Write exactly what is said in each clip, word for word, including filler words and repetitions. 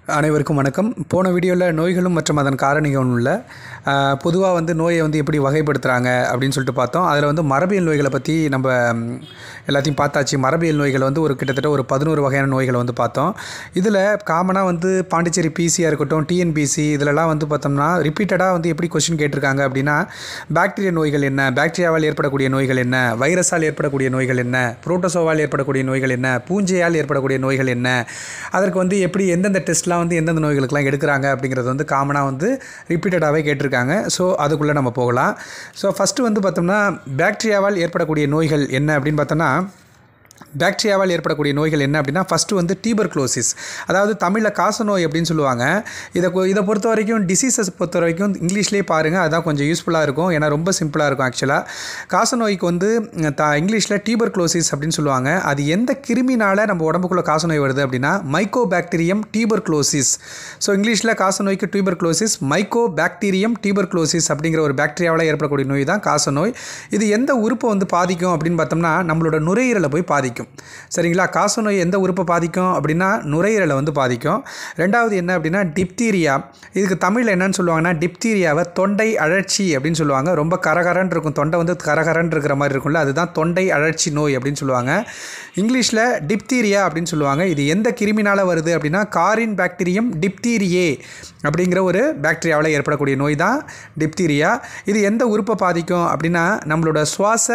அனைவருக்கும் வணக்கம். போன வீடியோவில் நோய்களும் மற்றும் அதன் காரணிகளும் உள்ள பொதுவாக வந்து நோயை வந்து எப்படி வகைப்படுத்துகிறாங்க அப்படின்னு சொல்லிட்டு பார்த்தோம். அதில் வந்து மரபியல் நோய்களை பற்றி நம்ம எல்லாத்தையும் பார்த்தாச்சு. மரபியல் நோய்கள் வந்து ஒரு கிட்டத்தட்ட ஒரு பதினோரு வகையான நோய்களை வந்து பார்த்தோம். இதில் காமனாக வந்து பாண்டிச்சேரி பிசியாக இருக்கட்டும், டிஎன்பிஎஸ்சி இதிலலாம் வந்து பார்த்தோம்னா ரிப்பீட்டடாக வந்து எப்படி கொஸ்டின் கேட்டிருக்காங்க அப்படின்னா, பாக்டீரியா நோய்கள் என்ன, பாக்டீரியாவால் ஏற்படக்கூடிய நோய்கள் என்ன, வைரஸால் ஏற்படக்கூடிய நோய்கள் என்ன, புரோட்டோசோவால் ஏற்படக்கூடிய நோய்கள் என்ன, பூஞ்சையால் ஏற்படக்கூடிய நோய்கள் என்ன, அதற்கு வந்து எப்படி எந்தெந்த டெஸ்ட்லாம் வந்து எந்தெந்த நோய்களுக்கெல்லாம் எடுக்கிறாங்க அப்படிங்கிறது வந்து காமனாக வந்து ரிப்பீட்டடாகவே கேட்டிருக்காங்க. ஸோ அதுக்குள்ளே நம்ம போகலாம். ஸோ ஃபஸ்ட்டு வந்து பார்த்தோம்னா பாக்டீரியாவால் ஏற்படக்கூடிய நோய்கள் என்ன அப்படின்னு பார்த்தோம்னா, பாக்டீரியாவால் ஏற்படக்கூடிய நோய்கள் என்ன அப்படின்னா, ஃபஸ்ட்டு வந்து டியூபர்குலோசிஸ், அதாவது தமிழில் காசநோய் அப்படின்னு சொல்லுவாங்க. இதை இதை பொறுத்த வரைக்கும் டிசீஸஸ் பொறுத்த வரைக்கும் இங்கிலீஷ்லேயே பாருங்கள், அதுதான் கொஞ்சம் யூஸ்ஃபுல்லாக இருக்கும். ஏன்னா ரொம்ப சிம்பிளாக இருக்கும். ஆக்சுவலாக காசநோய்க்கு வந்து த இங்கிலீஷில் டியூபர்குலோசிஸ் அப்படின்னு சொல்லுவாங்க. அது எந்த கிருமினால் நம்ம உடம்புக்குள்ளே காசநோய் வருது அப்படின்னா, மைக்கோ பாக்டீரியம் டியூபர்குலோசிஸ். ஸோ இங்கிலீஷில் காசநோய்க்கு டியூபர்குலோசிஸ், மைக்கோ பாக்டீரியம் டியூபர்குலோசிஸ் அப்படிங்கிற ஒரு பாக்டீரியாவால் ஏற்படக்கூடிய நோய் தான் காசநோய். இது எந்த உறுப்பை வந்து பாதிக்கும் அப்படின்னு பார்த்தோம்னா, நம்மளோட நுரையீரலை போய் பாதிக்கும். சரிங்களா? காசநோய் எந்த உறுப்பை பாதிக்கும் அப்படின்னா நுரையீரலை வந்து பாதிக்கும். ரெண்டாவது என்ன அப்படின்னா டிப்தீரியா. இதுக்கு தமிழில் என்னன்னு சொல்லுவாங்கன்னா, டிப்தீரியாவை தொண்டை அழற்சி அப்படின்னு சொல்லுவாங்க. ரொம்ப கரகரன்னு இருக்கும், தொண்டை வந்து கரகரன்னு இருக்கிற மாதிரி இருக்கும்ல, அதுதான் தொண்டை அழற்சி நோய் அப்படின்னு சொல்லுவாங்க. இங்கிலீஷில் டிப்தீரியா அப்படின்னு சொல்லுவாங்க. இது எந்த கிருமினால் வருது அப்படின்னா, காரின் பாக்டீரியம் டிப்தீரியே அப்படிங்கிற ஒரு பாக்டீரியாவில் ஏற்படக்கூடிய நோய் தான் டிப்தீரியா. இது எந்த உறுப்பை பாதிக்கும் அப்படின்னா, நம்மளோட சுவாச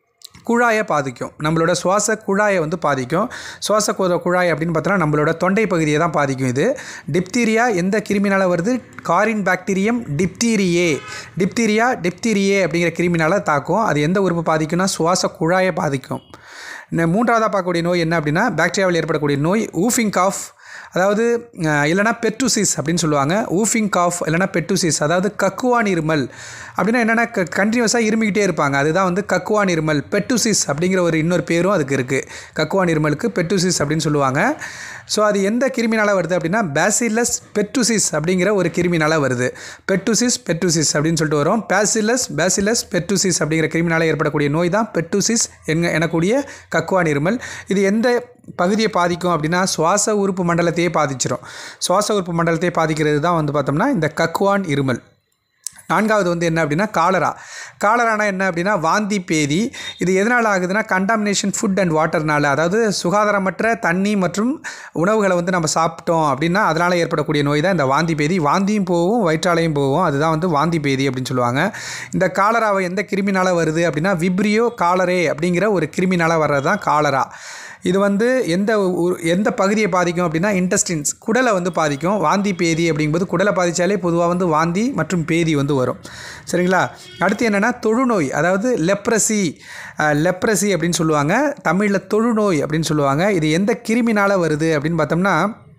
குழாயை பாதிக்கும். நம்மளோட சுவாச குழாயை வந்து பாதிக்கும். சுவாச குழாய் அப்படின்னு பார்த்தோன்னா நம்மளோட தொண்டை பகுதியை தான் பாதிக்கும். இது டிப்தீரியா எந்த கிருமினால் வருது? காரின் பாக்டீரியம் டிப்தீரியே. டிப்தீரியா டிப்தீரியே அப்படிங்கிற கிருமினால் தாக்கும். அது எந்த உறுப்பு பாதிக்கும்னா சுவாச குழாயை பாதிக்கும். மூன்றாவதாக பார்க்கக்கூடிய நோய் என்ன அப்படின்னா, பாக்டீரியாவில் ஏற்படக்கூடிய நோய் ஊஃபிங் காஃப், அதாவது இல்லைனா பெட்டுசிஸ் அப்படின்னு சொல்லுவாங்க. ஊஃபிங் காஃப் இல்லைனா பெட்டுசிஸ், அதாவது கக்குவான் இருமல் அப்படின்னா என்னென்னா க கண்டினியூஸாக இருமிக்கிட்டே இருப்பாங்க. அதுதான் வந்து கக்குவான் இருமல். பெட்டுசிஸ் அப்படிங்கிற ஒரு இன்னொரு பேரும் அதுக்கு இருக்குது. கக்குவான் இருமலுக்கு பெட்டுசிஸ் அப்படின்னு சொல்லுவாங்க. ஸோ அது எந்த கிருமினால் வருது அப்படின்னா, பேசிலஸ் பெட்டுசிஸ் அப்படிங்கிற ஒரு கிருமினால் வருது. பெட்டுசிஸ் பெட்டுசிஸ் அப்படின்னு சொல்லிட்டு வரும். பேசிலஸ் பேசிலஸ் பெட்டுசிஸ் அப்படிங்கிற கிருமினால் ஏற்படக்கூடிய நோய் தான் பெட்டுசிஸ் என்க எனக்கூடிய கக்குவான் இருமல். இது எந்த பகுதியை பாதிக்கும் அப்படின்னா, சுவாச உறுப்பு மண்டலத்தையே பாதிச்சிடும். சுவாச உறுப்பு மண்டலத்தையே பாதிக்கிறது தான் வந்து பார்த்தோம்னா இந்த கக்குவான் இருமல். நான்காவது வந்து என்ன அப்படின்னா காலரா. காலரானா என்ன அப்படின்னா வாந்தி பேதி. இது எதனால் ஆகுதுன்னா, கண்டாமினேஷன் ஃபுட் அண்ட் வாட்டர்னால், அதாவது சுகாதாரமற்ற தண்ணி மற்றும் உணவுகளை வந்து நம்ம சாப்பிட்டோம் அப்படின்னா அதனால் ஏற்படக்கூடிய நோய் தான் இந்த வாந்தி பேதி. வாந்தியும் போகும், வயிற்றாலையும் போகும், அதுதான் வந்து வாந்தி பேதி அப்படின்னு சொல்லுவாங்க. இந்த காலராவை எந்த கிருமினால் வருது அப்படின்னா, விப்ரியோ காலரே அப்படிங்கிற ஒரு கிருமினால் வர்றது தான் காலரா. இது வந்து எந்த எந்த பகுதியை பாதிக்கும் அப்படின்னா, இன்டெஸ்டின்ஸ், குடலை வந்து பாதிக்கும். வாந்தி பேதி அப்படிங்கும்போது குடலை பாதித்தாலே பொதுவாக வந்து வாந்தி மற்றும் பேதி வந்து வரும். சரிங்களா? அடுத்து என்னென்னா தொழுநோய், அதாவது லெப்ரசி. லெப்ரசி அப்படின்னு சொல்லுவாங்க, தமிழில் தொழுநோய் அப்படின்னு சொல்லுவாங்க. இது எந்த கிருமினால் வருது அப்படின்னு பார்த்தோம்னா,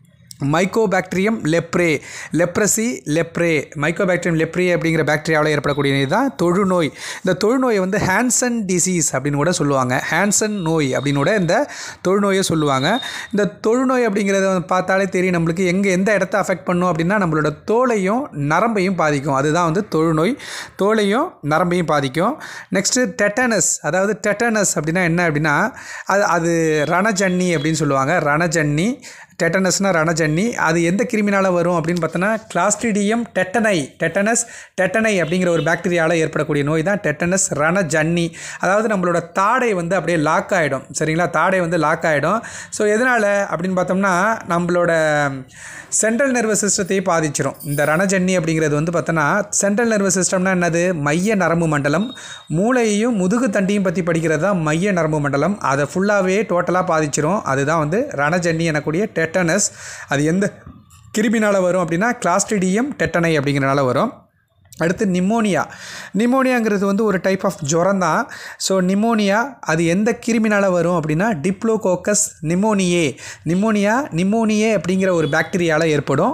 mycobacterium leprae. Leprosy leprae, mycobacterium leprae அப்படிங்கிற பாக்டீரியாவில் ஏற்படக்கூடிய தான் தொழுநோய். இந்த தொழுநோயை வந்து ஹான்சன் டிசீஸ் அப்படின்னு கூட சொல்லுவாங்க. ஹான்சன் நோய் அப்படின்னு கூட இந்த தொழுநோயை சொல்லுவாங்க. இந்த தொழுநோய் அப்படிங்கிறத பார்த்தாலே தெரியும் நம்மளுக்கு எங்கே எந்த இடத்த அஃபெக்ட் பண்ணும் அப்படின்னா, நம்மளோட தோலையும் நரம்பையும் பாதிக்கும். அதுதான் வந்து தொழுநோய், தோலையும் நரம்பையும் பாதிக்கும். நெக்ஸ்ட்டு டெட்டனஸ், அதாவது டெட்டனஸ் அப்படின்னா என்ன அப்படின்னா, அது அது ரணஜன்னி அப்படின்னு சொல்லுவாங்க. ரணஜன்னி, டெட்டனஸ்னால் ரணஜன்னி. அது எந்த கிருமினால் வரும் அப்படின்னு பார்த்தோன்னா, கிளாஸ்ட்ரிடியம் டெட்டனை. டெட்டனஸ் டெட்டனை அப்படிங்கிற ஒரு பாக்டீரியாவில் ஏற்படக்கூடிய நோய் தான் டெட்டனஸ் ரணஜன்னி. அதாவது நம்மளோட தாடை வந்து அப்படியே லாக் ஆகிடும். சரிங்களா? தாடை வந்து லாக் ஆகிடும். ஸோ எதனால் அப்படின்னு பார்த்தோம்னா, நம்மளோட சென்ட்ரல் நர்வஸ் சிஸ்டத்தையே பாதிச்சிடும். இந்த ரணஜன்னி அப்படிங்கிறது வந்து பார்த்தோன்னா, சென்ட்ரல் நர்வஸ் சிஸ்டம்னா என்னது? மைய நரம்பு மண்டலம். மூளையையும் முதுகு தண்டியும் பற்றி படிக்கிறது தான் மைய நரம்பு மண்டலம். அதை ஃபுல்லாகவே டோட்டலாக பாதிச்சிடும். அதுதான் வந்து ரணஜன்னி எனக்கூடிய டெட்டனஸ். அது எந்த கிருமினால் வரும் அப்படின்னா, கிளாஸ்ட்ரிடியம் டெட்டனை அப்படிங்கிறனால வரும். அடுத்து நிமோனியா. நிமோனியாங்கிறது வந்து ஒரு டைப் ஆஃப் ஜுரம் தான். ஸோ நிமோனியா அது எந்த கிருமினால் வரும் அப்படின்னா, டிப்ளோகோக்கஸ் நிமோனியே. நிமோனியா நிமோனியே அப்படிங்கிற ஒரு பாக்டீரியாவில் ஏற்படும்.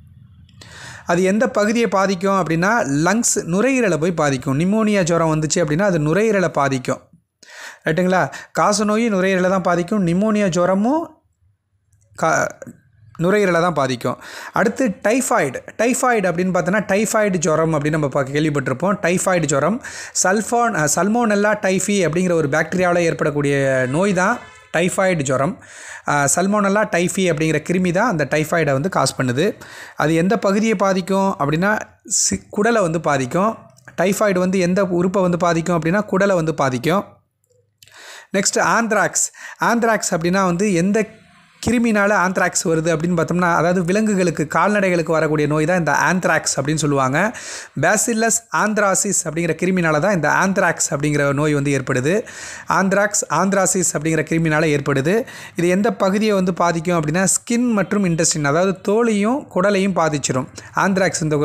அது எந்த பகுதியை பாதிக்கும் அப்படின்னா, லங்ஸ், நுரையீரலை போய் பாதிக்கும். நிமோனியா ஜுரம் வந்துச்சு அப்படின்னா அது நுரையீரலை பாதிக்கும். ரைட்டுங்களா? காசநோயும் நுரையீரலை தான் பாதிக்கும். நிமோனியா ஜுரமும் கா நுரையீரலை தான் பாதிக்கும். அடுத்து டைஃபாய்டு. டைஃபாய்டு அப்படின்னு பார்த்தோன்னா, டைஃபாய்டு ஜுரம் அப்படின்னு நம்ம பார்க்க கேள்விப்பட்டிருப்போம். டைஃபாய்டு ஜுரம் சல்ஃபான் சல்மோனெல்லா டைஃபி அப்படிங்கிற ஒரு பாக்டீரியாவில் ஏற்படக்கூடிய நோய் தான் டைஃபாய்டு ஜுரம். சல்மோனல்லா டைஃபி அப்படிங்கிற கிருமி தான் அந்த டைஃபாய்டை வந்து காஸ் பண்ணுது. அது எந்த பகுதியை பாதிக்கும் அப்படின்னா சி குடலை வந்து பாதிக்கும். டைஃபாய்டு வந்து எந்த உறுப்பை வந்து பாதிக்கும் அப்படின்னா குடலை வந்து பாதிக்கும். Next anthrax. ஆந்த்ராக்ஸ் அப்படின்னா வந்து எந்த கிருமினால் ஆந்த்ராக்ஸ் வருது அப்படின்னு பார்த்தோம்னா, அதாவது விலங்குகளுக்கு கால்நடைகளுக்கு வரக்கூடிய நோய் தான் இந்த ஆந்த்ராக்ஸ் அப்படின்னு சொல்லுவாங்க. பேசில்லஸ் ஆந்த்ராசிஸ் அப்படிங்கிற கிருமினால தான் இந்த ஆந்த்ராக்ஸ் அப்படிங்கிற நோய் வந்து ஏற்படுது. ஆந்த்ராக்ஸ் ஆந்த்ராசிஸ் அப்படிங்கிற கிருமினால் ஏற்படுது. இது எந்த பகுதியை வந்து பாதிக்கும் அப்படின்னா ஸ்கின் மற்றும் இன்டெஸ்டின், அதாவது தோலையும் குடலையும் பாதிச்சிடும். ஆந்த்ராக்ஸ் இந்த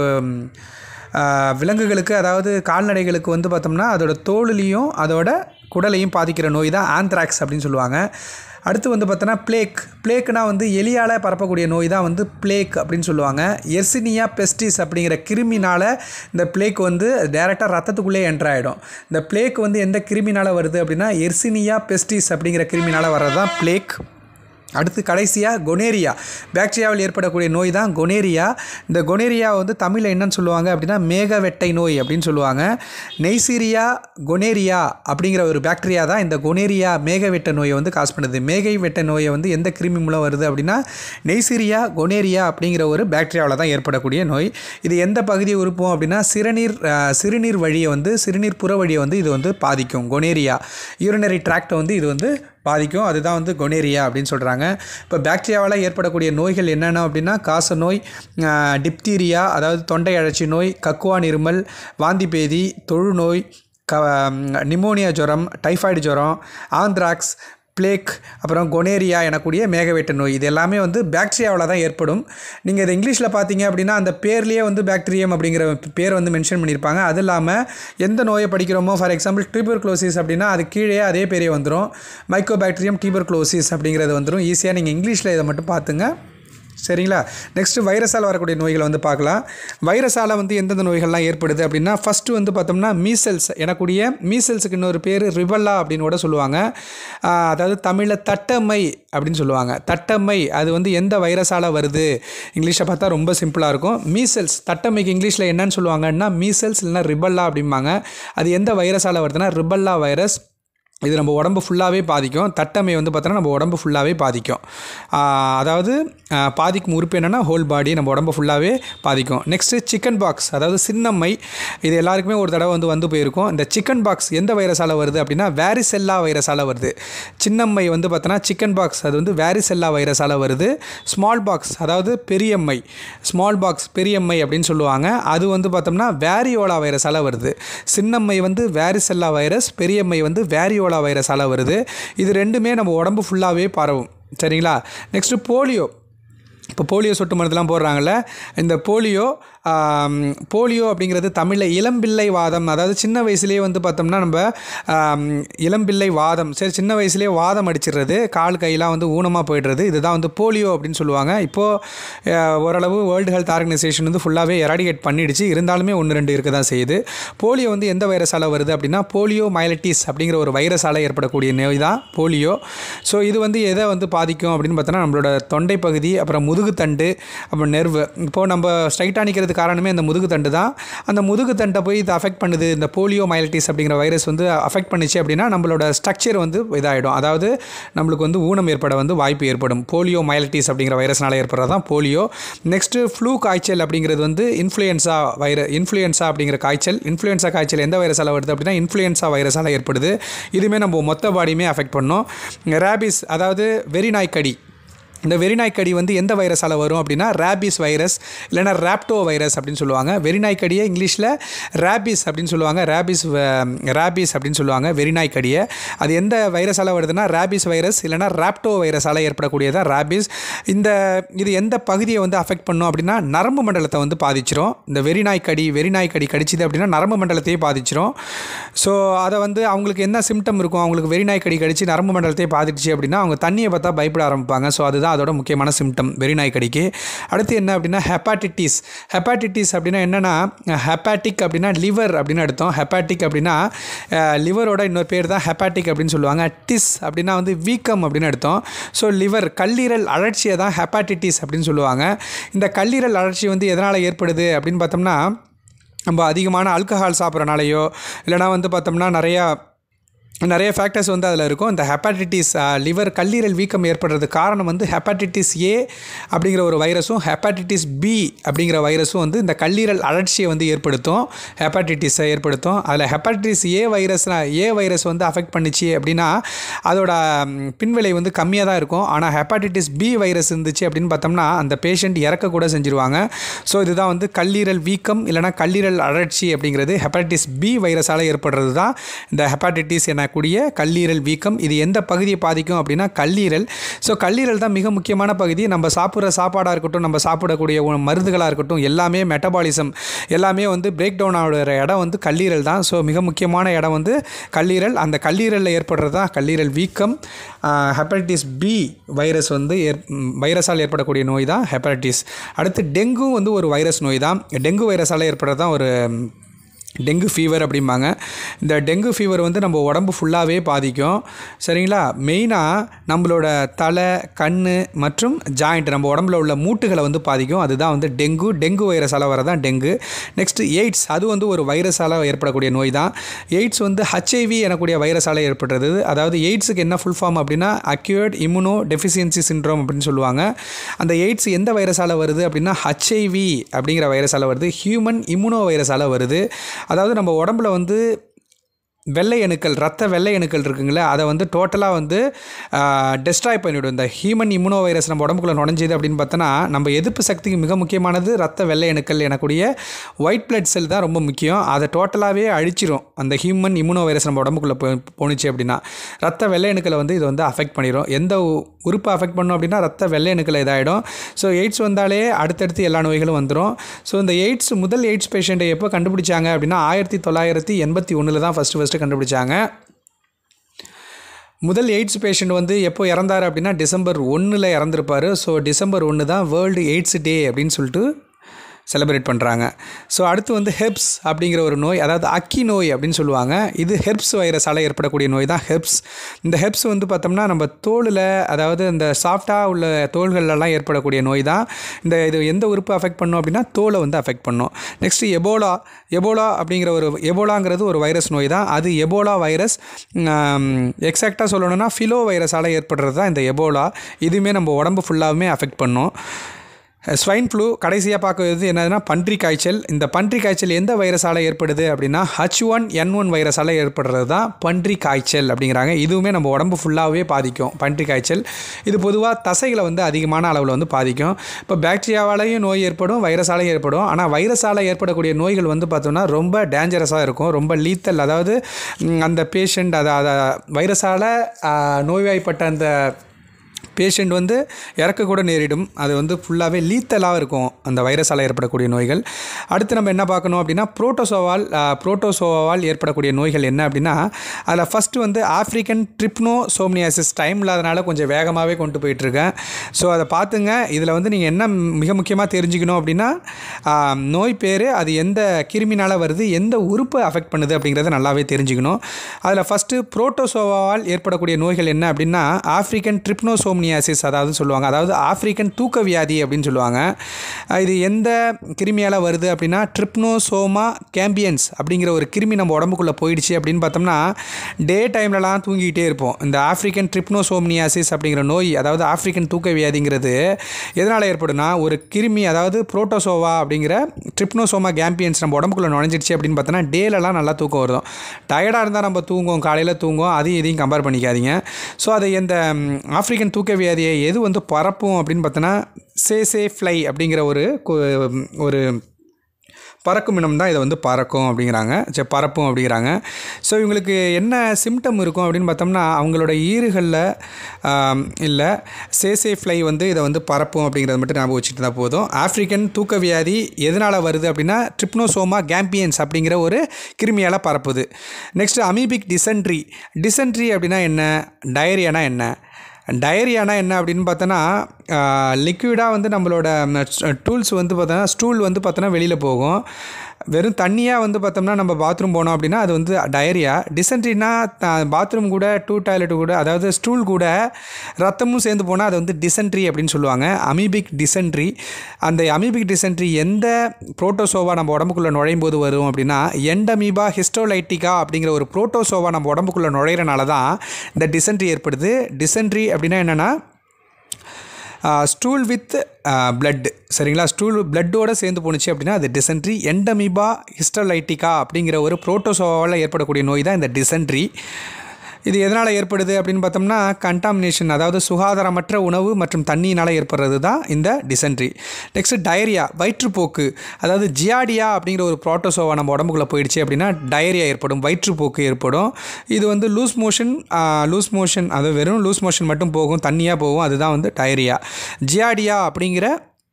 விலங்குகளுக்கு அதாவது கால்நடைகளுக்கு வந்து பார்த்தோம்னா அதோட தோலுலையும் அதோட குடலையும் பாதிக்கிற நோய் தான் ஆந்த்ராக்ஸ் அப்படின்னு சொல்லுவாங்க. அடுத்து வந்து பார்த்தோன்னா பிளேக். பிளேக்னால் வந்து எலியால் பரப்பக்கூடிய நோய் தான் வந்து பிளேக் அப்படின்னு சொல்லுவாங்க. எர்சினியா பெஸ்டிஸ் அப்படிங்கிற கிருமினால் இந்த பிளேக் வந்து டைரெக்டாக ரத்தத்துக்குள்ளே என்ட்ரு ஆகிடும். இந்த பிளேக் வந்து எந்த கிருமினால் வருது அப்படின்னா எர்சினியா பெஸ்டிஸ் அப்படிங்கிற கிருமினால் வர்றது தான் பிளேக். அடுத்து கடைசியாக கொனேரியா. பாக்டீரியாவில் ஏற்படக்கூடிய நோய் தான் கொனேரியா. இந்த கொனேரியா வந்து தமிழில் என்னன்னு சொல்லுவாங்க அப்படின்னா மேகவெட்டை நோய் அப்படின்னு சொல்லுவாங்க. நெய்சீரியா கொனேரியா அப்படிங்கிற ஒரு பாக்டீரியா தான் இந்த கொனேரியா மேகவெட்டை நோயை வந்து காஸ் பண்ணுது. மேகவெட்டை நோயை வந்து எந்த கிருமி மூலம் வருது அப்படின்னா நெய்சீரியா கொனேரியா அப்படிங்கிற ஒரு பாக்டீரியாவில் தான் ஏற்படக்கூடிய நோய். இது எந்த பகுதியை உறுப்போம் அப்படின்னா சிறுநீர் சிறுநீர் வழியை வந்து சிறுநீர் புற வழியை வந்து இது வந்து பாதிக்கும். கொனேரியா யூரினரி ட்ராக்டை வந்து இது வந்து பாதிக்கும். அதுதான் வந்து கொனேரியா அப்படின்னு சொல்கிறாங்க. இப்போ பாக்டீரியாவால் ஏற்படக்கூடிய நோய்கள் என்னென்ன அப்படின்னா காச நோய், டிப்தீரியா அதாவது தொண்டை அழற்சி நோய், கக்குவான் இருமல், வாந்தி பேதி, தொழுநோய், க நிமோனியா ஜுரம், டைஃபாய்டு ஜுரம், ஆந்த்ராக்ஸ், பிளேக், அப்புறம் கொனேரியா எனக்கூடிய மேகவெட்டு நோய். இது எல்லாமே வந்து பாக்டீரியாவில் தான் ஏற்படும். நீங்கள் இதை இங்கிலீஷில் பார்த்தீங்க அப்படின்னா அந்த பேர்லேயே வந்து பாக்டீரியம் அப்படிங்கிற பேர் வந்து மென்ஷன் பண்ணியிருப்பாங்க. அது இல்லாமல் எந்த நோயை படிக்கிறோமோ, ஃபார் எக்ஸாம்பிள் டியூபர்குலோசிஸ் அப்படின்னா அது கீழே அதே பேரே வந்துடும். மைக்கோபாக்டீரியம் டியூபர்குலோசிஸ் அப்படிங்கிறது வந்துடும். ஈஸியாக நீங்கள் இங்கிலீஷில் இதை மட்டும் பார்த்துங்க. சரிங்களா? நெக்ஸ்ட்டு வைரஸால் வரக்கூடிய நோய்களை வந்து பார்க்கலாம். வைரஸால் வந்து எந்தெந்த நோய்கள்லாம் ஏற்படுது அப்படின்னா ஃபஸ்ட்டு வந்து பார்த்தோம்னா மீசல்ஸ் எனக்கூடிய மீசல்ஸுக்கு இன்னொரு பேர் ரிபல்லா அப்படின்னு கூட சொல்லுவாங்க. அதாவது தமிழில் தட்டம்மை அப்படின்னு சொல்லுவாங்க. தட்டம்மை அது வந்து எந்த வைரஸால் வருது இங்கிலீஷை பார்த்தா ரொம்ப சிம்பிளாக இருக்கும். மீசல்ஸ் தட்டம்மைக்கு இங்கிலீஷில் என்னன்னு சொல்லுவாங்கன்னா மீசல்ஸ் இல்லைனா ரிபல்லா அப்படிம்பாங்க. அது எந்த வைரஸால் வருதுன்னா ரிபல்லா வைரஸ். இது நம்ம உடம்பு ஃபுல்லாகவே பாதிக்கும். தட்டம்மை வந்து பார்த்தோன்னா நம்ம உடம்பு ஃபுல்லாகவே பாதிக்கும். அதாவது பாதிக்கும் உறுப்பு என்னென்னா ஹோல் பாடி, நம்ம உடம்பு ஃபுல்லாகவே பாதிக்கும். நெக்ஸ்ட்டு சிக்கன் பாக்ஸ் அதாவது சின்னம்மை. இது எல்லாருக்குமே ஒரு தடவை வந்து வந்து போயிருக்கும். இந்த சிக்கன் பாக்ஸ் எந்த வைரஸால் வருது அப்படின்னா வேரிசெல்லா வைரஸால் வருது. சின்னம்மை வந்து பார்த்தோன்னா சிக்கன் பாக்ஸ் அது வந்து வேரிசெல்லா வைரஸால் வருது. ஸ்மால் பாக்ஸ் அதாவது பெரியம்மை, ஸ்மால் பாக்ஸ் பெரியம்மை அப்படின்னு சொல்லுவாங்க. அது வந்து பார்த்தோம்னா வேரியோலா வைரஸால் வருது. சின்னம்மை வந்து வேரிசெல்லா வைரஸ், பெரியம்மை வந்து வேரியோலா வைரஸால் வருது. இது ரெண்டுமே நம்ம உடம்பு ஃபுல்லாகவே பரவும். சரிங்களா? Next polio. இப்போ போலியோ சொட்டு மருந்துலாம் போடுறாங்கள்ல, இந்த போலியோ போலியோ அப்படிங்கிறது தமிழில் இளம்பிள்ளை வாதம். அதாவது சின்ன வயசுலேயே வந்து பார்த்தோம்னா நம்ம இளம்பிள்ளை வாதம், சரி சின்ன வயசுலேயே வாதம் அடிச்சிடுறது, கால் கையெல்லாம் வந்து ஊனமாக போய்டுறது, இதுதான் வந்து போலியோ அப்படின்னு சொல்லுவாங்க. இப்போது ஓரளவு வேர்ல்டு ஹெல்த் ஆர்கனைசேஷன் வந்து ஃபுல்லாகவே எராடிகேட் பண்ணிடுச்சு. இருந்தாலுமே ஒன்று ரெண்டு இருக்க தான் செய்யுது. போலியோ வந்து எந்த வைரஸால் வருது அப்படின்னா போலியோ மைலட்டிஸ் அப்படிங்கிற ஒரு வைரஸால் ஏற்படக்கூடிய நோய் தான் போலியோ. ஸோ இது வந்து எதை வந்து பாதிக்கும் அப்படின்னு பார்த்தோன்னா நம்மளோட தொண்டை பகுதி, அப்புறம் முதுகுத்தண்டு, அப்புறம் நெர்வு. இப்போது நம்ம ஸ்ட்ரைட்டாக நிற்கிறது காரணமே அந்த முதுகு தண்டு தான். அந்த முதுகு தண்டை போய் இது அஃபெக்ட் பண்ணுது. இந்த போலியோ மைலட்டிஸ் அப்படிங்கிற வைரஸ் வந்து அஃபெக்ட் பண்ணிச்சு அப்படின்னா நம்மளோட ஸ்ட்ரக்சர் வந்து இதாகிடும். அதாவது நம்மளுக்கு வந்து ஊனம் ஏற்பட வந்து வாய்ப்பு ஏற்படும். போலியோ மைலட்டிஸ் அப்படிங்கிற வைரஸ்னால ஏற்படுறது தான் போலியோ. நெக்ஸ்ட்டு ஃப்ளூ காய்ச்சல் அப்படிங்கிறது வந்து இன்ஃப்ளூயன்ஸா வைர இன்ஃப்ளூயன்ஸா அப்படிங்கிற காய்ச்சல். இன்ஃப்ளூயன்ஸா காய்ச்சல் எந்த வைரஸால் வருது அப்படின்னா இன்ஃப்ளூயன்ஸா வைரஸால் ஏற்படுது. இதுவுமே நம்ம மொத்த பாடியுமே அஃபெக்ட் பண்ணும். ரேபிஸ் அதாவது வெறிநாய்க்கடி. இந்த வெறிநாய்க்கடி வந்து எந்த வைரஸால் வரும் அப்படின்னா ரேபிஸ் வைரஸ் இல்லைனா ராப்டோ வைரஸ் அப்படின்னு சொல்லுவாங்க. வெறிநாய்க்கடியை இங்கிலீஷில் ரேபிஸ் அப்படின்னு சொல்லுவாங்க. ரேபிஸ் ரேபிஸ் அப்படின்னு சொல்லுவாங்க வெறிநாய்க்கடியை. அது எந்த வைரஸால் வருதுன்னா ரேபிஸ் வைரஸ் இல்லைனா ராப்டோ வைரஸால் ஏற்படக்கூடியதான் ரேபிஸ். இந்த இது எந்த பகுதியை வந்து அஃபெக்ட் பண்ணும் அப்படின்னா நரம்பு மண்டலத்தை வந்து பாதிச்சிரும். இந்த வெறிநாய்க்கடி வெறிநாய்க்கடி கடிச்சிது அப்படின்னா நரம்பு மண்டலத்தையே பாதிச்சிரும். ஸோ அதை வந்து அவங்களுக்கு என்ன சிம்டம் இருக்கும், அவங்களுக்கு வெறிநாய்க்கடி கடிச்சு நரம்பு மண்டலத்தையே பாதிச்சு அப்படின்னா அவங்க தண்ணியை பார்த்தா பயப்பட ஆரம்பிப்பாங்க. ஸோ அதுதான் அதோட முக்கியமான சிம்டம் வெறிநாய்க்கடிக்கு. அடுத்து என்ன அப்படின்னா ஹெப்பாட்டிட்டிஸ். ஹெப்பாட்டிட்டிஸ் அப்படின்னா என்னென்னா ஹெப்பாட்டிக் அப்படின்னா லிவர் அப்படின்னு அர்த்தம். ஹெப்பாட்டிக் அப்படின்னா லிவரோட இன்னொரு பேர் தான் ஹெப்பாட்டிக் அப்படின்னு சொல்லுவாங்க. டிஸ் அப்படின்னா வந்து வீக்கம் அப்படின்னு அர்த்தம். ஸோ லிவர் கல்லீரல் அழற்சியை தான் ஹெப்பாட்டிட்டிஸ் அப்படின்னு சொல்லுவாங்க. இந்த கல்லீரல் அழற்சி வந்து எதனால் ஏற்படுது அப்படின்னு பார்த்தோம்னா நம்ம அதிகமான ஆல்கஹால் சாப்பிட்றனாலையோ இல்லைனா வந்து பார்த்தோம்னா நிறையா நிறைய ஃபேக்டர்ஸ் வந்து அதில் இருக்கும். இந்த ஹெப்பாட்டிட்டிஸ் லிவர் கல்லீரல் வீக்கம் ஏற்படுறது காரணம் வந்து ஹெப்பாட்டிட்டிஸ் ஏ அப்படிங்கிற ஒரு வைரஸும் ஹெப்பாட்டிட்டிஸ் பி அப்படிங்கிற வைரஸும் வந்து இந்த கல்லீரல் அழற்சியை வந்து ஏற்படுத்தும், ஹெப்பாட்டிட்டிஸை ஏற்படுத்தும். அதில் ஹெப்பாட்டிட்டிஸ் ஏ வைரஸ்னால் ஏ வைரஸ் வந்து அஃபெக்ட் பண்ணிச்சு அப்படின்னா அதோட பின்விளை வந்து கம்மியாக தான் இருக்கும். ஆனால் ஹெப்பாட்டிட்டிஸ் பி வைரஸ் இருந்துச்சு அப்படின்னு பார்த்தோம்னா அந்த பேஷண்ட் இறக்கக்கூட செஞ்சுருவாங்க. ஸோ இதுதான் வந்து கல்லீரல் வீக்கம் இல்லைனா கல்லீரல் அழற்சி அப்படிங்கிறது ஹெப்பாட்டிட்டிஸ் பி வைரஸால் ஏற்படுறது தான் இந்த ஹெப்பாட்டிட்டிஸ் என கூடிய கல்லீரல் வீக்கம். இது எந்த பகுதியை பாதிக்கும் அப்படின்னா கல்லீரல். ஸோ கல்லீரல் தான் மிக முக்கியமான பகுதி. நம்ம சாப்பிட்ற சாப்பாடாக இருக்கட்டும், நம்ம சாப்பிடக்கூடிய மருந்துகளாக இருக்கட்டும், எல்லாமே மெட்டபாலிசம் எல்லாமே வந்து பிரேக் டவுன் ஆகிற இடம் வந்து கல்லீரல் தான். ஸோ மிக முக்கியமான இடம் வந்து கல்லீரல். அந்த கல்லீரலில் ஏற்படுறது தான் கல்லீரல் வீக்கம். ஹெப்படைட்டிஸ் பி வைரஸ் வந்து ஏற் வைரஸால் ஏற்படக்கூடிய நோய் தான் ஹெப்படைட்டிஸ். அடுத்து டெங்கு வந்து ஒரு வைரஸ் நோய் தான். டெங்கு வைரஸால் ஏற்படுறது தான் ஒரு டெங்கு ஃபீவர் அப்படிம்பாங்க. இந்த டெங்கு ஃபீவர் வந்து நம்ம உடம்பு ஃபுல்லாகவே பாதிக்கும். சரிங்களா? மெயினாக நம்மளோட தலை, கண் மற்றும் ஜாயிண்ட் நம்ம உடம்புல உள்ள மூட்டுகளை வந்து பாதிக்கும். அதுதான் வந்து டெங்கு. டெங்கு வைரஸால் வரதான் டெங்கு. நெக்ஸ்ட்டு எய்ட்ஸ், அது வந்து ஒரு வைரஸால் ஏற்படக்கூடிய நோய் தான். எய்ட்ஸ் வந்து ஹெச்ஐவி எனக்கூடிய வைரஸால் ஏற்படுறது. அதாவது எய்ட்ஸுக்கு என்ன ஃபுல் ஃபார்ம் அப்படின்னா அக்யூர்ட் இம்யூனோ டெஃபிஷியன்சி சிண்ட்ரோம் அப்படின்னு சொல்லுவாங்க. அந்த எய்ட்ஸ் எந்த வைரஸால் வருது அப்படின்னா ஹெச்ஐவி அப்படிங்கிற வைரஸால் வருது, ஹியூமன் இம்யூனோ வைரஸால் வருது. அதாவது நம்ம உடம்புல வந்து வெள்ளை அணுக்கள், ரத்த வெள்ளை அணுக்கள் இருக்குங்களே, அதை வந்து டோட்டலாக வந்து டெஸ்ட்ராய் பண்ணிவிடும். இந்த ஹியூமன் இம்யூனோ வைரஸ் நம்ம உடம்புக்குள்ளே நுழைஞ்சிது அப்படின்னு பார்த்தோன்னா நம்ம எதிர்ப்பு சக்திக்கு மிக முக்கியமானது ரத்த வெள்ளை அணுக்கள் எனக்கூடிய ஒயிட் பிளட் செல் தான் ரொம்ப முக்கியம். அதை டோட்டலாகவே அழிச்சிரும். அந்த ஹியூமன் இம்யூனோ வைரஸ் நம்ம உடம்புக்குள்ளே போ போணுச்சு அப்படின்னா ரத்த வெள்ளை அணுக்களை வந்து இது வந்து அஃபெக்ட் பண்ணிடும். எந்த உறுப்பை அஃபெக்ட் பண்ணோம் அப்படின்னா ரத்த வெள்ளை அணுக்கள் இதாகிடும். ஸோ எய்ட்ஸ் வந்தாலே அடுத்தடுத்து எல்லா நோய்களும் வந்துடும். ஸோ இந்த எய்ட்ஸ் முதல் எய்ட்ஸ் பேஷண்ட்டை எப்போ கண்டுபிடிச்சாங்க அப்படின்னா ஆயிரத்தி தொள்ளாயிரத்தி எண்பத்தி ஒன்றில் தான் ஃபஸ்ட்டு ஃபஸ்ட்டு கண்டுபிடிச்சாங்க. முதல் எய்ட்ஸ் பேஷண்ட் வந்து எப்போ இறந்தார் அப்படின்னா டிசம்பர் ஒன்றில் இறந்துருப்பார். ஸோ டிசம்பர் ஒன்று தான் வேர்ல்டு எய்ட்ஸ் டே அப்படின்னு சொல்லிட்டு செலிப்ரேட் பண்ணுறாங்க. ஸோ அடுத்து வந்து ஹெர்ப்ஸ் அப்படிங்கிற ஒரு நோய், அதாவது அக்கி நோய் அப்படின்னு சொல்லுவாங்க. இது ஹெர்ப்ஸ் வைரஸால் ஏற்படக்கூடிய நோய் தான் ஹெர்ப்ஸ். இந்த ஹெர்ப்ஸ் வந்து பார்த்தோம்னா நம்ம தோலில், அதாவது இந்த சாஃப்டாக உள்ள தோள்களெல்லாம் ஏற்படக்கூடிய நோய் தான். இந்த இது எந்த உறுப்பு அஃபெக்ட் பண்ணும் அப்படின்னா தோலை வந்து அஃபெக்ட் பண்ணும். Next Ebola. எபோலா அப்படிங்கிற ஒரு எபோலாங்கிறது ஒரு வைரஸ் நோய் தான். அது எபோலா வைரஸ். எக்ஸாக்டாக சொல்லணும்னா ஃபிலோ வைரஸால் ஏற்படுறது தான் இந்த எபோலா. இதுவுமே நம்ம உடம்பு ஃபுல்லாகவுமே அஃபெக்ட் பண்ணும். ஸ்வைன் ஃப்ளூ கடைசியாக பார்க்குறது என்னதுன்னா பன்றி காய்ச்சல். இந்த பன்றி காய்ச்சல் எந்த வைரஸால் ஏற்படுது அப்படின்னா ஹச் ஒன் என் ஒன் வைரஸால் ஏற்படுறது தான் பன்றி காய்ச்சல் அப்படிங்கிறாங்க. இதுவுமே நம்ம உடம்பு ஃபுல்லாகவே பாதிக்கும் பன்றி காய்ச்சல். இது பொதுவாக தசைகளை வந்து அதிகமான அளவில் வந்து பாதிக்கும். இப்போ பாக்டீரியாவாலையும் நோய் ஏற்படும், வைரஸாலையும் ஏற்படும். ஆனால் வைரஸால் ஏற்படக்கூடிய நோய்கள் வந்து பார்த்தோம்னா ரொம்ப டேஞ்சரஸாக இருக்கும், ரொம்ப லீத்தல். அதாவது அந்த பேஷண்ட் அதை அதை வைரஸால் நோய்வாய்ப்பட்ட அந்த பேஷண்ட் வந்து இறக்கக்கூட நேரிடும். அது வந்து ஃபுல்லாகவே லீத்தலாக இருக்கும் அந்த வைரஸால் ஏற்படக்கூடிய நோய்கள். அடுத்து நம்ம என்ன பார்க்கணும் அப்படின்னா புரோட்டோசோவால் புரோட்டோசோவால் ஏற்படக்கூடிய நோய்கள் என்ன அப்படின்னா அதில் ஃபஸ்ட்டு வந்து ஆஃப்ரிக்கன் ட்ரிப்னோசோம்னியாசிஸ். டைம் இல்லாதனால கொஞ்சம் வேகமாகவே கொண்டு போயிட்டுருக்கேன். ஸோ அதை பார்த்துங்க. இதில் வந்து நீங்கள் என்ன மிக முக்கியமாக தெரிஞ்சுக்கணும் அப்படின்னா நோய் பேர், அது எந்த கிருமினால் வருது, எந்த உறுப்பை அஃபெக்ட் பண்ணுது அப்படிங்கிறத நல்லாவே தெரிஞ்சுக்கணும். அதில் ஃபஸ்ட்டு புரோட்டோசோவால் ஏற்படக்கூடிய நோய்கள் என்ன அப்படின்னா ஆஃப்ரிக்கன் ட்ரிப்னோசோம் நியாசிஸ் அதாவது சொல்லுவாங்க, அதாவது ஆப்பிரிக்கன் தூக்க வியாதி அப்படின்னு சொல்லுவாங்க. இது எந்த கிருமியால் வருது அப்படின்னா ட்ரிப்னோசோமா கேம்பியன்ஸ் அப்படிங்கிற ஒரு கிருமி நம்ம உடம்புக்குள்ளே போயிடுச்சு அப்படின்னு பார்த்தோம்னா டே டைம்லலாம் தூங்கிக்கிட்டே இருப்போம். இந்த ஆப்பிரிக்கன் ட்ரிப்னோசோம்னியாசிஸ் அப்படிங்கிற நோய், அதாவது ஆப்பிரிக்கன் தூக்க வியாதிங்கிறது எதனால் ஏற்படுனா ஒரு கிருமி, அதாவது புரோட்டோசோவா அப்படிங்கிற ட்ரிப்னோசோமா கேம்பியன்ஸ் நம்ம உடம்புக்குள்ளே நுழைஞ்சிடுச்சு அப்படின்னு பார்த்தோன்னா டேலலாம் நல்லா தூக்கம் வரும். டயர்டாக இருந்தால் நம்ம தூங்குவோம், காலையில் தூங்குவோம், அதையும் இதையும் கம்பேர் பண்ணிக்காதீங்க. ஸோ அதை இந்த ஆப்பிரிக்கன் தூக்க வியாதியை எது வந்து பரப்பும் அப்படின்னு பார்த்தோன்னா சேசே ஃப்ளை அப்படிங்கிற ஒரு ஒரு பறக்கும் இனம் தான் இதை வந்து பறக்கும் அப்படிங்கிறாங்க, சரி பரப்பும் அப்படிங்கிறாங்க. ஸோ இவங்களுக்கு என்ன சிம்டம் இருக்கும் அப்படின்னு பார்த்தோம்னா அவங்களோட ஈறுகளில் இல்லை சேசே ஃப்ளை வந்து இதை வந்து பரப்பும் அப்படிங்கிறத மட்டும் ஞாபகம் வச்சுட்டு தான் போதும். ஆஃப்ரிக்கன் தூக்க வியாதி எதனால் வருது அப்படின்னா ட்ரிப்னோசோமா கேம்பியன்ஸ் அப்படிங்கிற ஒரு கிருமியால் பரப்புது. Next amoebic dysentery. டிசென்ட்ரி அப்படின்னா என்ன, டயரியானா என்ன, டயரியானா என்ன அப்படின்னு பார்த்தோன்னா லிக்விடாக வந்து நம்மளோட டூல்ஸ் வந்து பார்த்தோன்னா ஸ்டூல் வந்து பார்த்தோன்னா வெளியில் போகும். வெறும் தண்ணியாக வந்து பார்த்தோம்னா நம்ம பாத்ரூம் போனோம் அப்படின்னா அது வந்து டயரியா. டிசென்ட்ரினா பாத்ரூம் கூட டூ டாய்லெட் கூட அதாவது ஸ்டூல் கூட ரத்தமும் சேர்ந்து போனால் அது வந்து டிசென்ட்ரி அப்படின்னு சொல்லுவாங்க. Amoebic dysentery. அந்த அமீபிக் டிசென்ட்ரி எந்த புரோட்டோசோவா நம்ம உடம்புக்குள்ளே நுழையும் போது வரும் அப்படின்னா எண்டமீபா ஹிஸ்டோலைட்டிகா அப்படிங்கிற ஒரு புரோட்டோசோவா நம்ம உடம்புக்குள்ளே நுழையிறனால தான் இந்த டிசென்ட்ரி ஏற்படுது. டிசென்ட்ரி அப்படின்னா என்னென்னா ஸ்டூல் வித் பிளட், சரிங்களா? ஸ்டூல் பிளட்டோடு சேர்ந்து போணுச்சு அப்படின்னா அது டிசென்ட்ரி. எண்டமீபா ஹிஸ்டோலைட்டிகா அப்படிங்கிற ஒரு புரோட்டோசோவாவில் ஏற்படக்கூடிய நோய் தான் இந்த டிசென்ட்ரி. இது எதனால் ஏற்படுது அப்படின்னு பார்த்தோம்னா கண்டாமினேஷன், அதாவது சுகாதாரமற்ற உணவு மற்றும் தண்ணியினால் ஏற்படுறது தான் இந்த டிசென்ட்ரி. நெக்ஸ்ட் டயரியா, வயிற்றுப்போக்கு, அதாவது ஜியாடியா அப்படிங்கிற ஒரு புரோட்டோசோவா நம்ம உடம்புக்குள்ளே போயிடுச்சு அப்படின்னா டயரியா ஏற்படும், வயிற்றுப்போக்கு ஏற்படும். இது வந்து லூஸ் மோஷன் லூஸ் மோஷன் அது வெறும் லூஸ் மோஷன் மட்டும் போகும், தண்ணியாக போகும், அதுதான் வந்து டயரியா. ஜியாடியா அப்படிங்கிற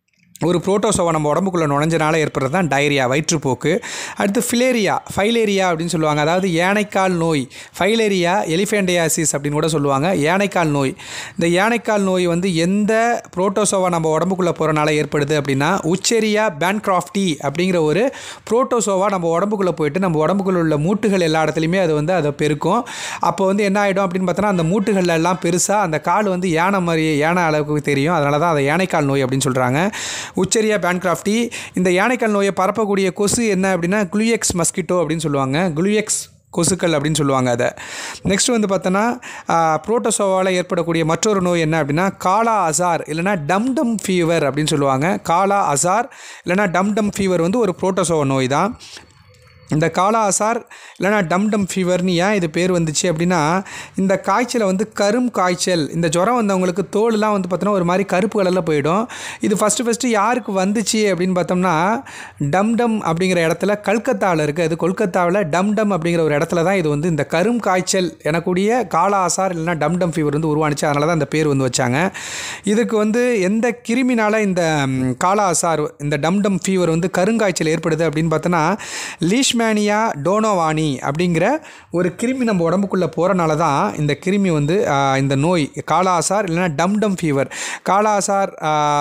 ஒரு புரோட்டோசோவா நம்ம உடம்புக்குள்ளே நுழைஞ்சனால ஏற்படுறது தான் டயரியா, வயிற்றுப்போக்கு. அடுத்து ஃபிலேரியா, ஃபைலேரியா அப்படின்னு சொல்லுவாங்க, அதாவது யானைக்கால் நோய். ஃபைலேரியா எலிஃபேண்டியாசிஸ் அப்படின்னு கூட சொல்லுவாங்க, யானைக்கால் நோய். இந்த யானைக்கால் நோய் வந்து எந்த புரோட்டோசோவா நம்ம உடம்புக்குள்ளே போகிறனால ஏற்படுது அப்படின்னா உச்செரியா பேன்கிராஃப்டி அப்படிங்கிற ஒரு புரோட்டோசோவா நம்ம உடம்புக்குள்ளே போயிட்டு நம்ம உடம்புக்குள்ள உள்ள மூட்டுகள் எல்லா இடத்துலையுமே அது வந்து அதை பெருக்கும். அப்போ வந்து என்ன ஆகிடும் அப்படின்னு பார்த்தோன்னா அந்த மூட்டுகள் எல்லாம் பெருசாக அந்த கால் வந்து யானை மாதிரி யானை அளவுக்கு தெரியும், அதனால தான் அதை யானைக்கால் நோய் அப்படின்னு சொல்கிறாங்க. உச்சரியா பேன்கிராஃப்டி. இந்த யானைக்கால் நோயை பரப்பக்கூடிய கொசு என்ன அப்படின்னா குளுயெக்ஸ் மஸ்கிட்டோ அப்படின்னு சொல்லுவாங்க, குளுயெக்ஸ் கொசுக்கள் அப்படின்னு சொல்லுவாங்க அதை. நெக்ஸ்ட் வந்து பார்த்தோன்னா புரோட்டோசோவாவில் ஏற்படக்கூடிய மற்றொரு நோய் என்ன அப்படின்னா காலா அசார் இல்லைனா டம்டம் ஃபீவர் அப்படின்னு சொல்லுவாங்க. காலா அசார் இல்லைனா டம்டம் ஃபீவர் வந்து ஒரு புரோட்டோசோவா நோய் தான். இந்த காலா அசார் இல்லைனா டம்டம் ஃபீவர்னு ஏன் இது பேர் வந்துச்சு அப்படின்னா இந்த காய்ச்சலை வந்து கரும் காய்ச்சல், இந்த ஜுரம் வந்தவங்களுக்கு தோலெலாம் வந்து பார்த்தோன்னா ஒரு மாதிரி கருப்பு கலரில் போயிடும். இது ஃபஸ்ட்டு ஃபஸ்ட்டு யாருக்கு வந்துச்சு அப்படின்னு பார்த்தோம்னா டம்டம் அப்படிங்கிற இடத்துல கல்கத்தாவில் இருக்குது, அது கொல்கத்தாவில் டம்டம் அப்படிங்கிற ஒரு இடத்துல தான் இது வந்து இந்த கரும் காய்ச்சல் எனக்கூடிய காலா அசார் இல்லைனா டம்டம் ஃபீவர் வந்து உருவானுச்சு, அதனால தான் அந்த பேர் வந்து வச்சாங்க. இதுக்கு வந்து எந்த கிருமினால் இந்த காலா அசார் இந்த டம்டம் ஃபீவர் வந்து கருங்காய்ச்சல் ஏற்படுது அப்படின்னு பார்த்தோன்னா லீஷ்மேனியா டோனோவானி அப்படிங்கிற ஒரு கிருமி நம்ம உடம்புக்குள்ளே போகிறனால தான் இந்த கிருமி வந்து இந்த நோய் காலா அசார் இல்லைனா டம்டம் ஃபீவர். காலா அசார்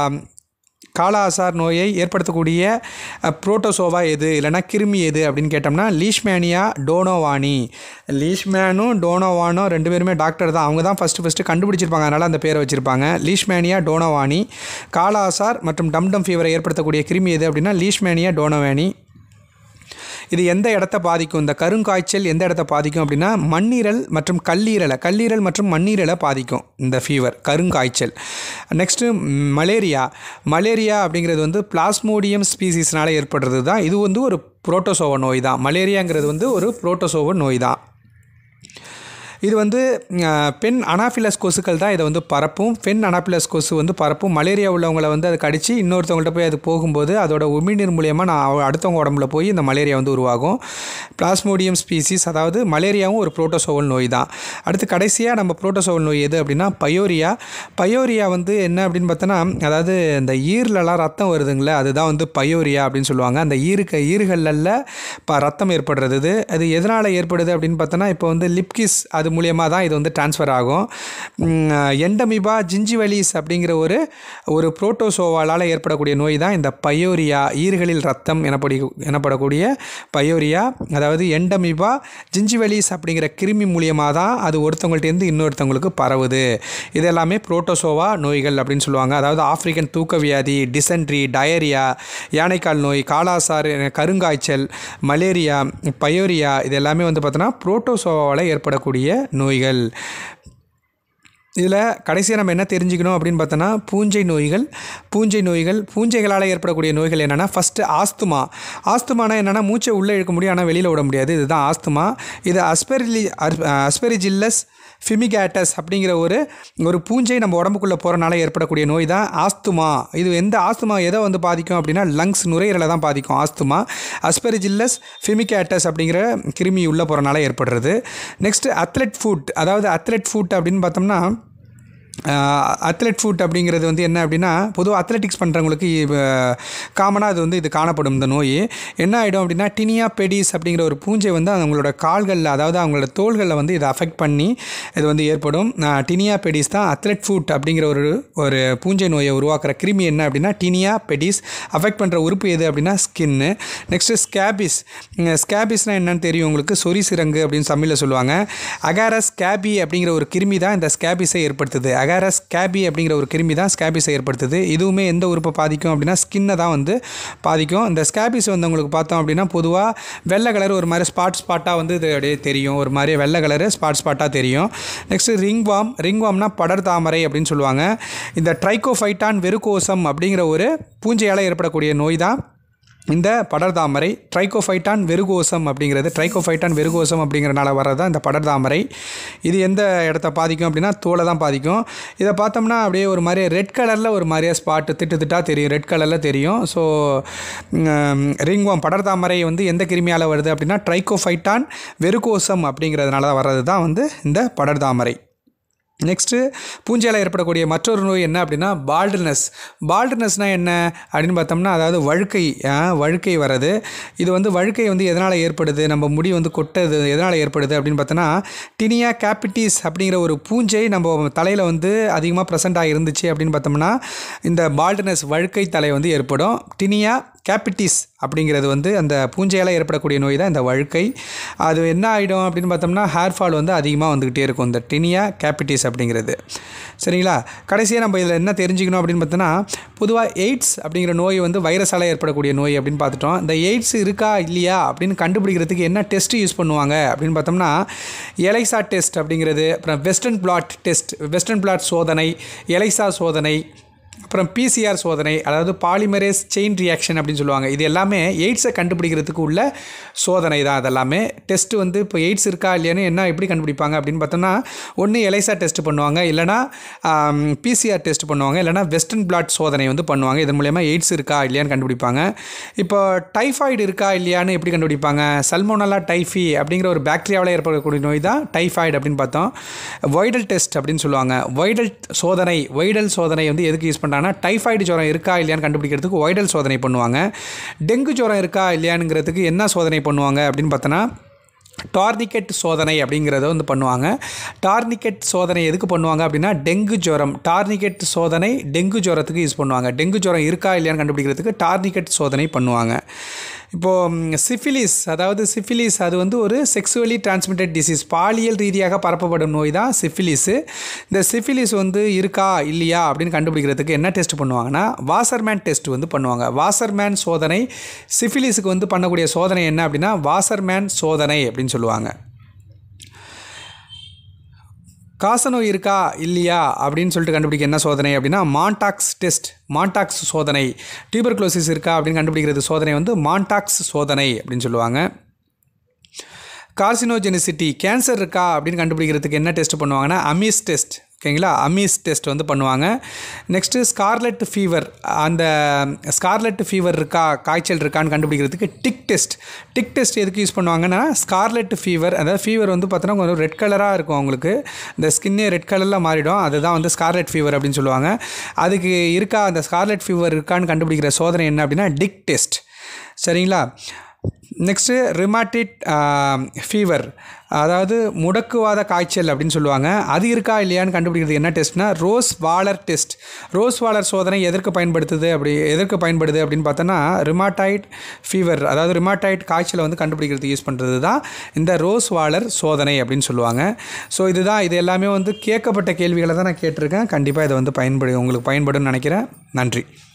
காலா அசார் நோயை ஏற்படுத்தக்கூடிய புரோட்டோசோவா எது இல்லைனா கிருமி எது அப்படின்னு கேட்டோம்னா லீஷ்மேனியா டோனோவானி. லீஷ்மேனும் டோனோவானும் ரெண்டு பேருமே டாக்டர் தான், அவங்க தான் ஃபஸ்ட்டு ஃபஸ்ட்டு கண்டுபிடிச்சிருப்பாங்க, அதனால் அந்த பேரை வச்சுருப்பாங்க லீஷ்மேனியா டோனோவானி. காலா அசார் மற்றும் டம்டம் ஃபீவரை ஏற்படுத்தக்கூடிய கிருமி எது அப்படின்னா லீஷ்மேனியா டோனோவானி. இது எந்த இடத்த பாதிக்கும், இந்த கருங்காய்ச்சல் எந்த இடத்த பாதிக்கும் அப்படின்னா மண்ணீரல் மற்றும் கல்லீரலை கல்லீரல் மற்றும் மண்ணீரலை பாதிக்கும் இந்த ஃபீவர் கருங்காய்ச்சல். Next malaria. மலேரியா அப்படிங்கிறது வந்து பிளாஸ்மோடியம் ஸ்பீசிஸ்னால் ஏற்படுறது தான், இது வந்து ஒரு புரோட்டோசோவா நோய் தான். மலேரியாங்கிறது வந்து ஒரு புரோட்டோசோவா நோய் தான். இது வந்து பெண் அனாஃபிலஸ் கொசுக்கள் தான் இதை வந்து பரப்பும். பெண் அனாஃபிலஸ் கொசு வந்து பரப்பும். மலேரியா உள்ளவங்களை வந்து அதை கடித்து இன்னொருத்தவங்கள்ட்ட போய் அது போகும்போது அதோட உமிழ்நீர் மூலியமாக நான் அடுத்தவங்க உடம்புல போய் இந்த மலேரியா வந்து உருவாகும். பிளாஸ்மோடியம் ஸ்பீசிஸ், அதாவது மலேரியாவும் ஒரு புரோட்டோசோவல் நோய் தான். அடுத்து கடைசியாக நம்ம புரோட்டோசோவல் நோய் எது அப்படின்னா பயோரியா. பயோரியா வந்து என்ன அப்படின்னு பார்த்தோன்னா அதாவது இந்த ஈரலெலாம் ரத்தம் வருதுங்களே அதுதான் வந்து பயோரியா அப்படின்னு சொல்லுவாங்க. அந்த ஈருக்கு ஈறுகளில் இப்போ ரத்தம் ஏற்படுறது. அது எதனால் ஏற்படுது அப்படின்னு பார்த்தோன்னா இப்போ வந்து லிப்கிஸ் அது மூலியமாக தான் இது வந்து டிரான்ஸ்ஃபர் ஆகும். எண்டமிபா ஜிஞ்சிவலிஸ் அப்படிங்கிற ஒரு ஒரு புரோட்டோசோவாலால் ஏற்படக்கூடிய நோய் தான் இந்த பயோரியா, ஈறுகளில் ரத்தம் எனப்படி எனப்படக்கூடிய பயோரியா. அதாவது எண்டமிபா ஜிஞ்சிவலிஸ் அப்படிங்கிற கிருமி மூலியமாக தான் அது ஒருத்தவங்கள்ட்டேருந்து இன்னொருத்தவங்களுக்கு பரவுது. இது எல்லாமே புரோட்டோசோவா நோய்கள் அப்படின்னு சொல்லுவாங்க. அதாவது ஆப்பிரிக்கன் தூக்கவியாதி, டிசென்ட்ரி, டயரியா, யானைக்கால் நோய், காலாசார், கருங்காய்ச்சல், மலேரியா, பயோரியா இது எல்லாமே வந்து பார்த்தோன்னா புரோட்டோசோவாவில் ஏற்படக்கூடிய நோய்கள். இதில் கடைசியாக நம்ம என்ன தெரிஞ்சுக்கணும் அப்படின்னு பார்த்தோன்னா பூஞ்சை நோய்கள். பூஞ்சை நோய்கள் பூஞ்சைகளால் ஏற்படக்கூடிய நோய்கள் என்னென்னா ஃபஸ்ட்டு ஆஸ்துமா. ஆஸ்துமானா என்னென்னா மூச்சை உள்ளே இழுக்க முடியும் ஆனால் வெளியில் விட முடியாது, இதுதான் ஆஸ்துமா. இது அஸ்பெரிலி அஸ்பெரிஜில்லஸ் ஃபிமிகேட்டஸ் அப்படிங்கிற ஒரு ஒரு பூஞ்சை நம்ம உடம்புக்குள்ளே போகிறனால ஏற்படக்கூடிய நோய் தான் ஆஸ்துமா. இது எந்த ஆஸ்துமா எதை வந்து பாதிக்கும் அப்படின்னா லங்ஸ், நுரையீரலை தான் பாதிக்கும் ஆஸ்துமா. அஸ்பெரிஜில்லஸ் ஃபிமிகேட்டஸ் அப்படிங்கிற கிருமி உள்ளே போகிறனால ஏற்படுறது. Next athlete foot. அதாவது அத்லெட் ஃபுட் அப்படின்னு பார்த்தோம்னா அத்லெட் ஃபுட் அப்படிங்கிறது வந்து என்ன அப்படின்னா, பொதுவாக அத்லெட்டிக்ஸ் பண்ணுறவங்களுக்கு காமனாக அது வந்து இது காணப்படும். இந்த நோய் என்ன ஆகிடும் அப்படின்னா, டினியா பெடிஸ் அப்படிங்கிற ஒரு பூஞ்சை வந்து அவங்களோட கால்களில், அதாவது அவங்களோட தோள்களில் வந்து இதை அஃபெக்ட் பண்ணி இது வந்து ஏற்படும். டினியா பெடிஸ் தான் அத்லெட் ஃபுட் அப்படிங்கிற ஒரு ஒரு பூஞ்சை நோயை உருவாக்குற கிருமி. என்ன அப்படின்னா டினியா பெடிஸ். அஃபெக்ட் பண்ணுற உறுப்பு எது அப்படின்னா ஸ்கின்னு. Next scabies. ஸ்கேபிஸ்னால் என்னன்னு தெரியும் உங்களுக்கு, சொறி சிரங்கு அப்படின்னு தமிழில் சொல்லுவாங்க. அகாரஸ் ஸ்கேபி அப்படிங்கிற ஒரு கிருமி தான் இந்த ஸ்கேபிஸை ஏற்படுத்துது. அகாரஸ் ஸ்கேபி அப்படிங்கிற ஒரு கிருமி தான் ஸ்கேபிஸை ஏற்படுத்துது. இதுவுமே எந்த உறுப்பை பாதிக்கும் அப்படின்னா ஸ்கின்னை தான் வந்து பாதிக்கும். இந்த ஸ்கேபிஸ் வந்து உங்களுக்கு பார்த்தோம் அப்படின்னா பொதுவாக வெள்ளை கலர் ஒரு மாதிரி ஸ்பாட் ஸ்பாட்டாக வந்து இது அப்படியே தெரியும். ஒரு மாதிரி வெள்ளை கலரு ஸ்பாட் ஸ்பாட்டாக தெரியும். நெக்ஸ்ட்டு ரிங்வாம். ரிங்வாம்னா படர் தாமரை அப்படின்னு சொல்லுவாங்க. இந்த ட்ரைகோஃபைட்டான் வெருகோசம் அப்படிங்கிற ஒரு பூஞ்சையால் ஏற்படக்கூடிய நோய் தான் இந்த படர்தாமரை. ட்ரைகோஃபைட்டான் வெருகோசம் அப்படிங்கிறது, ட்ரைகோஃபைட்டான் வெருகோசம் அப்படிங்கிறனால வர்றது தான் இந்த படர்தாமரை. இது எந்த இடத்த பாதிக்கும் அப்படின்னா தோலை தான் பாதிக்கும். இதை பார்த்தோம்னா அப்படியே ஒரு மாதிரி ரெட் கலரில் ஒரு மாதிரியா ஸ்பாட்டு திட்டு திட்டாக தெரியும், ரெட் கலரில் தெரியும். ஸோ ரிங்வாம் படர்தாமரை வந்து எந்த கிருமியால் வருது அப்படின்னா ட்ரைகோஃபைட்டான் வெருகோசம் அப்படிங்கிறதுனால தான் வர்றது தான் வந்து இந்த படர்தாமரை. நெக்ஸ்ட்டு பூஞ்சையில் ஏற்படக்கூடிய மற்றொரு நோய் என்ன அப்படின்னா பால்டுனஸ். பால்டுனஸ்னால் என்ன அப்படின்னு பார்த்தோம்னா, அதாவது வழுக்கை வழுக்கை வர்றது. இது வந்து வழுக்கை வந்து எதனால் ஏற்படுது, நம்ம முடி வந்து கொட்டது எதனால் ஏற்படுது அப்படின்னு பார்த்தோன்னா, டினியா கேபிட்டிஸ் அப்படிங்கிற ஒரு பூஞ்சை நம்ம தலையில் வந்து அதிகமாக ப்ரெசென்ட்டாக இருந்துச்சு அப்படின்னு பார்த்தோம்னா இந்த பால்டுனஸ் வழுக்கை தலை வந்து ஏற்படும். டினியா கேபிட்டிஸ் அப்படிங்கிறது வந்து அந்த பூஞ்சையால் ஏற்படக்கூடிய நோய் தான் இந்த வழுக்கை. அது என்ன ஆகிடும் அப்படின்னு பார்த்தோம்னா ஹேர் ஃபால் வந்து அதிகமாக வந்துக்கிட்டே இருக்கும் இந்த டினியா கேபிட்டிஸ் அப்படிங்கிறது. சரிங்களா? கடைசியாக நம்ம இதில் என்ன தெரிஞ்சுக்கணும் அப்படின்னு பார்த்தோன்னா, பொதுவாக எய்ட்ஸ் அப்படிங்கிற நோய் வந்து வைரஸால் ஏற்படக்கூடிய நோய் அப்படின்னு பார்த்துட்டோம். இந்த எய்ட்ஸ் இருக்கா இல்லையா அப்படின்னு கண்டுபிடிக்கிறதுக்கு என்ன டெஸ்ட்டு யூஸ் பண்ணுவாங்க அப்படின்னு பார்த்தோம்னா எலைசா டெஸ்ட் அப்படிங்கிறது, அப்புறம் western blot test, western blot சோதனை, எலைசா சோதனை, அப்புறம் பிசிஆர் சோதனை, அதாவது பாலிமரேஸ் செயின் ரியாக்ஷன் அப்படின்னு சொல்லுவாங்க. இது எல்லாமே எய்ட்ஸை கண்டுபிடிக்கிறதுக்கு உள்ள சோதனை தான். அதெல்லாமே டெஸ்ட்டு வந்து இப்போ எய்ட்ஸ் இருக்கா இல்லையான்னு என்ன எப்படி கண்டுபிடிப்பாங்க அப்படின்னு பார்த்தோன்னா, ஒன்று எலைசா டெஸ்ட் பண்ணுவாங்க, இல்லைனா பிசிஆர் டெஸ்ட் பண்ணுவாங்க, இல்லைனா வெஸ்டர்ன் பிளாட் சோதனை வந்து பண்ணுவாங்க. இதன் மூலயமா எய்ட்ஸ் இருக்கா இல்லையான்னு கண்டுபிடிப்பாங்க. இப்போ டைஃபாய்டு இருக்கா இல்லையான்னு எப்படி கண்டுபிடிப்பாங்க? சல்மோனல்லா டைஃபி அப்படிங்கிற ஒரு பாக்டீரியாவில் ஏற்படக்கூடிய நோய் தான் டைஃபாய்டு அப்படின்னு பார்த்தோம். வைடல் டெஸ்ட் அப்படின்னு சொல்லுவாங்க. வைடல் சோதனை, வைடல் சோதனை வந்து எதுக்கு யூஸ் பண்ணுறாங்க? டைஃபாய்டு ஜுரம் இருக்கா இல்லையான்னு கண்டுபிடிக்கிறதுக்கு வைடல் சோதனை பண்ணுவாங்க. டெங்கு ஜுரம் இருக்கா இல்லையானுங்கிறதுக்கு என்ன சோதனை பண்ணுவாங்க அப்படின்னு பார்த்தோன்னா டார்னிகெட் சோதனை அப்படிங்கிறத வந்து பண்ணுவாங்க. டார்னிகெட் சோதனை எதுக்கு பண்ணுவாங்க அப்படின்னா டெங்கு ஜுரம். டார்னிகெட் சோதனை டெங்கு ஜுரத்துக்கு யூஸ் பண்ணுவாங்க. டெங்கு ஜுரம் இருக்கா இல்லையான்னு கண்டுபிடிக்கிறதுக்கு டார்னிகெட் சோதனை பண்ணுவாங்க. இப்போது சிஃபிலிஸ், அதாவது சிஃபிலிஸ் அது வந்து ஒரு செக்ஸுவலி டிரான்ஸ்மிட்டட் டிசீஸ், பாலியல் ரீதியாக பரப்பப்படும் நோய் தான் சிஃபிலிஸு. இந்த சிஃபிலிஸ் வந்து இருக்கா இல்லையா அப்படின்னு கண்டுபிடிக்கிறதுக்கு என்ன டெஸ்ட் பண்ணுவாங்கன்னா வாசர்மேன் டெஸ்ட் வந்து பண்ணுவாங்க. வாசர்மேன் சோதனை. சிஃபிலிஸுக்கு வந்து பண்ணக்கூடிய சோதனை என்ன அப்படின்னா வாசர்மேன் சோதனை அப்படின்னு சொல்லுவாங்க. காசநோய் இருக்கா இல்லையா அப்படின்னு சொல்லிட்டு கண்டுபிடிக்க என்ன சோதனை அப்படின்னா மான்டாக்ஸ் டெஸ்ட், மான்டாக்ஸ் சோதனை. டியூபர்குலோசிஸ் இருக்கா அப்படின்னு கண்டுபிடிக்கிறது சோதனை வந்து மான்டாக்ஸ் சோதனை அப்படின்னு சொல்லுவாங்க. கார்சினோஜெனிசிட்டி, கேன்சர் இருக்கா அப்படின்னு கண்டுபிடிக்கிறதுக்கு என்ன டெஸ்ட் பண்ணுவாங்கன்னா அமீஸ் டெஸ்ட். ஓகேங்களா? அமீஸ் டெஸ்ட் வந்து பண்ணுவாங்க. நெக்ஸ்ட்டு ஸ்கார்லெட் ஃபீவர், அந்த ஸ்கார்லெட் ஃபீவர் இருக்கா, காய்ச்சல் இருக்கான்னு கண்டுபிடிக்கிறதுக்கு டிக் டெஸ்ட். டிக் டெஸ்ட் எதுக்கு யூஸ் பண்ணுவாங்கன்னா ஸ்கார்லெட் ஃபீவர், அதாவது ஃபீவர் வந்து பார்த்தோன்னா கொஞ்சம் ரெட் கலராக இருக்கும் அவங்களுக்கு, இந்த ஸ்கின்னே ரெட் கலரில் மாறிடும், அதுதான் வந்து ஸ்கார்லெட் ஃபீவர் அப்படின்னு சொல்லுவாங்க. அதுக்கு இருக்கா அந்த ஸ்கார்லெட் ஃபீவர் இருக்கான்னு கண்டுபிடிக்கிற சோதனை என்ன அப்படின்னா டிக் டெஸ்ட். சரிங்களா? நெக்ஸ்ட்டு ரிமாட்டிட் ஃபீவர், அதாவது முடக்குவாத காய்ச்சல் அப்படின்னு சொல்லுவாங்க. அது இருக்கா இல்லையான்னு கண்டுபிடிக்கிறது என்ன டெஸ்ட்னா Rose Waaler test. Rose Waaler சோதனை எதற்கு பயன்படுத்துது அப்படி எதற்கு பயன்படுது அப்படின்னு பார்த்தோன்னா ரிமாட்டாய்ட் ஃபீவர், அதாவது ரிமாட்டாய்ட் காய்ச்சலை வந்து கண்டுபிடிக்கிறதுக்கு யூஸ் பண்ணுறது தான் இந்த ரோஸ் வாலர் சோதனை அப்படின்னு சொல்லுவாங்க. ஸோ இதுதான், இது எல்லாமே வந்து கேட்கப்பட்ட கேள்விகளை தான் நான் கேட்டிருக்கேன். கண்டிப்பாக இதை வந்து பயன்படு உங்களுக்கு பயன்படும்னு நினைக்கிறேன். நன்றி.